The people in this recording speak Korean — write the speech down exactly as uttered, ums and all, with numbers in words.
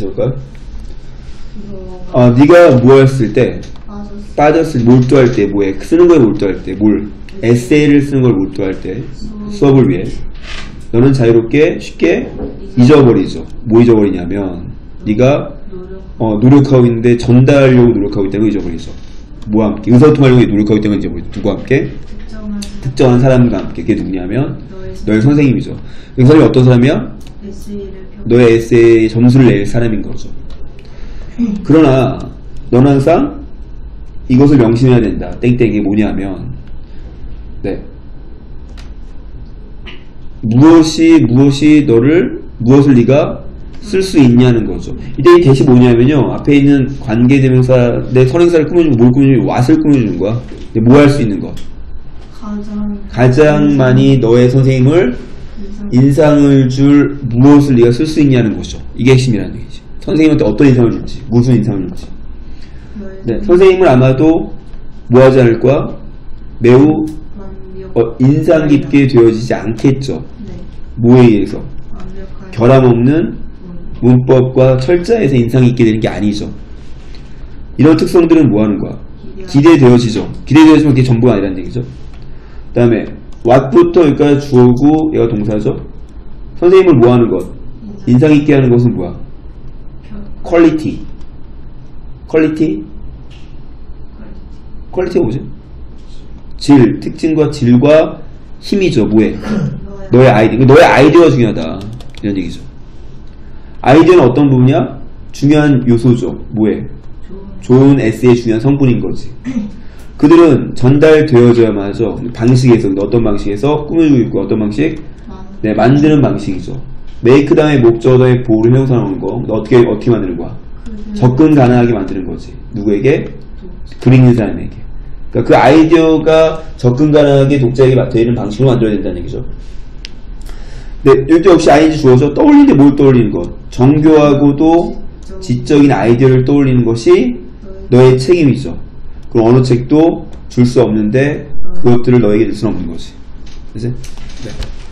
적을까요? 아, 네가 뭐 했을 때 빠졌을 몰두할 때 뭐에 쓰는 거에 몰두할 때 뭘 에세이를 쓰는 걸 몰두할 때 수업을 위해 너는 자유롭게 쉽게 잊어버리죠. 뭐 잊어버리냐면 네가 어, 노력하고 있는데 전달하려고 노력하고 있다는 걸 잊어버리죠. 뭐와 함께 의사소통하려고 노력하고 있다는 걸 잊어버리죠. 누구와 함께? 특정한 사람과 함께. 그게 누구냐면 너의 선생님이죠. 그 선생님이 어떤 사람이야? 너의 에세이 점수를 낼 사람인 거죠. 그러나 너는 항상 이것을 명심해야 된다. 땡땡이 뭐냐면 네. 무엇이 무엇이 너를 무엇을 네가 쓸 수 있냐는 거죠. 이때 이 대시 뭐냐면요. 앞에 있는 관계대명사 내 선행사를 꾸며주고 뭘 꾸며주고 왓을 꾸며주는 거야. 뭐 할 수 있는 거? 가장, 가장 많이 너의 선생님을 인상. 인상을 줄 무엇을 네가 쓸 수 있냐는 것이죠. 이게 핵심이라는 얘기지. 선생님한테 어떤 인상을 줄지, 무슨 인상을 줄지. 네, 선생님을 아마도 뭐 하지 않을 거야? 매우 어, 인상 깊게 되어지지 않겠죠. 네. 뭐에 의해서? 결함 없는 문법과 철자에서 인상이 있게 되는 게 아니죠. 이런 특성들은 뭐 하는 거야? 기대되어지죠. 기대되어지면 그게 전부가 아니라는 얘기죠. 그 다음에 what부터 여기까지 주어고 얘가 동사죠. 선생님을 뭐 하는 것? 인상 있게 하는 것은 뭐야? 퀄리티. 퀄리티? 퀄리티가 뭐지? 질, 특징과 질과 힘이죠. 뭐에? 너의 아이디어. 너의 아이디어가 중요하다. 이런 얘기죠. 아이디어는 어떤 부분이야? 중요한 요소죠. 뭐에? 좋은 에세이의 중요한 성분인 거지. 그들은 전달되어져야만 하죠. 방식에서, 어떤 방식에서 꾸며주고 있고, 어떤 방식? 네, 만드는 방식이죠. 메이크 다음에 목적어 다음에 보호를 형용사 나오는 거. 어떻게, 어떻게 만드는 거야? 접근 가능하게 만드는 거지. 누구에게? 글 읽는 사람에게. 그러니까 그 아이디어가 접근 가능하게 독자에게 맡아있는 방식으로 만들어야 된다는 얘기죠. 네, 이때 역시 아이엔지 주어져. 떠올리는데 뭘 떠올리는 것? 정교하고도 지적인 아이디어를 떠올리는 것이 너의 책임이죠. 그럼 어느 책도 줄 수 없는데 그것들을 너에게 줄 수는 없는 거지. 그치? 네.